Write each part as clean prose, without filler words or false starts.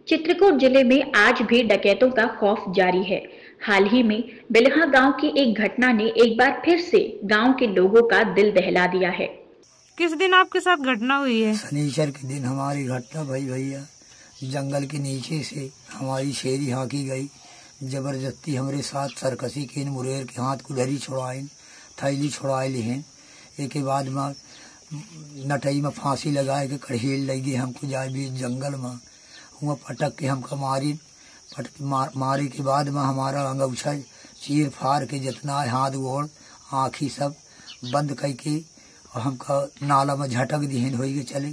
चित्रकूट जिले में आज भी डकैतों का खौफ जारी है। हाल ही में बिलहा गांव की एक घटना ने एक बार फिर से गांव के लोगों का दिल दहला दिया है। किस दिन आपके साथ घटना हुई है? शनिचर के दिन हमारी घटना भाई भैया जंगल के नीचे से हमारी शेरी हाँकी गई। जबरदस्ती हमारे साथ सरकसी के मुरेर के हाथ को धरी छुड़ाइन थैली छुड़ाए लिहन। एक के बाद में नटई में फांसी लगाए के कड़हेल लगी हमको जाए बीच जंगल में हुआ पटक के हमको मारी। मारे के बाद में हमारा अंगूछा चीर फाड़ के जितना हाथ गोड़ आँखी सब बंद करके और हमका नाला में झटक दिहन हो गए चले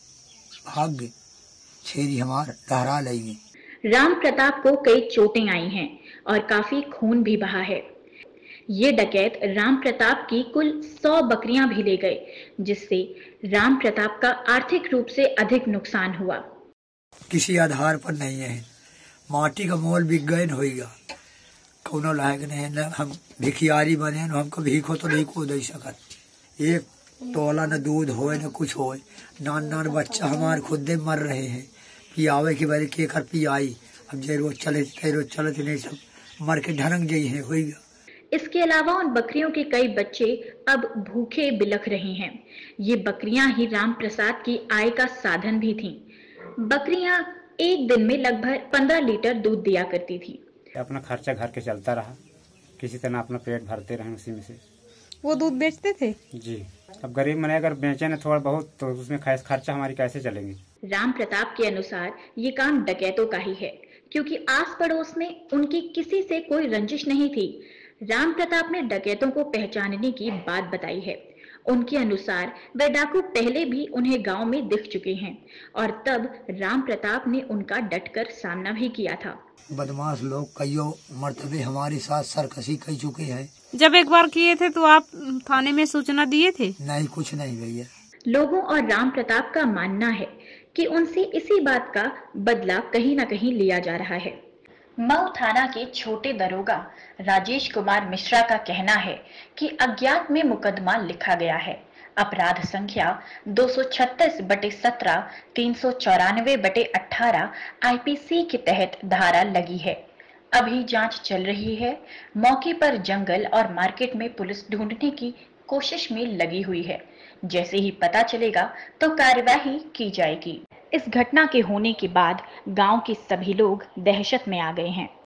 भाग गए। छेरी हमार लहरा लगी। राम प्रताप को कई चोटें आई हैं और काफी खून भी बहा है। ये डकैत राम प्रताप की कुल 100 बकरियां भी ले गए, जिससे राम प्रताप का आर्थिक रूप से अधिक नुकसान हुआ। किसी आधार पर नहीं है, माटी का मोल बिक गए होगा कोनो लायक नहीं न हम भिखियारी बने न हमको भीखो तो नहीं को दे सकत। एक तोला न दूध होए न कुछ होए, नान नान बच्चा हमारे खुद मर रहे हैं पियावे के बारे के कर पियाई। अब जे रोज चलते नहीं सब मर के ढरंग गई है होगा। इसके अलावा उन बकरियों के कई बच्चे अब भूखे बिलख रहे हैं। ये बकरियां ही राम प्रसाद की आय का साधन भी थीं। बकरियां एक दिन में लगभग 15 लीटर दूध दिया करती थी। अपना खर्चा घर के चलता रहा, किसी तरह अपना पेट भरते रहे उसी में से। वो दूध बेचते थे? जी। अब गरीब मने अगर बेचे न थोड़ा बहुत तो उसमें खर्चा हमारी कैसे चलेंगे। राम प्रताप के अनुसार ये काम डकैतों का ही है, क्योंकि आस पड़ोस में उनकी किसी से कोई रंजिश नहीं थी। राम प्रताप ने डकैतों को पहचानने की बात बताई है। उनके अनुसार वे डाकू पहले भी उन्हें गांव में दिख चुके हैं और तब राम प्रताप ने उनका डटकर सामना भी किया था। बदमाश लोग कईयों मर्तबे हमारे साथ सरकसी कर चुके हैं। जब एक बार किए थे तो आप थाने में सूचना दिए थे? नहीं, कुछ नहीं भैया। लोगों और राम प्रताप का मानना है कि उनसे इसी बात का बदला कहीं न कहीं लिया जा रहा है। मऊ थाना के छोटे दरोगा राजेश कुमार मिश्रा का कहना है कि अज्ञात में मुकदमा लिखा गया है। अपराध संख्या 236/17, 394/18 आईपीसी के तहत धारा लगी है। अभी जांच चल रही है। मौके पर जंगल और मार्केट में पुलिस ढूंढने की कोशिश में लगी हुई है। जैसे ही पता चलेगा तो कार्यवाही की जाएगी। इस घटना के होने के बाद गांव के सभी लोग दहशत में आ गए हैं।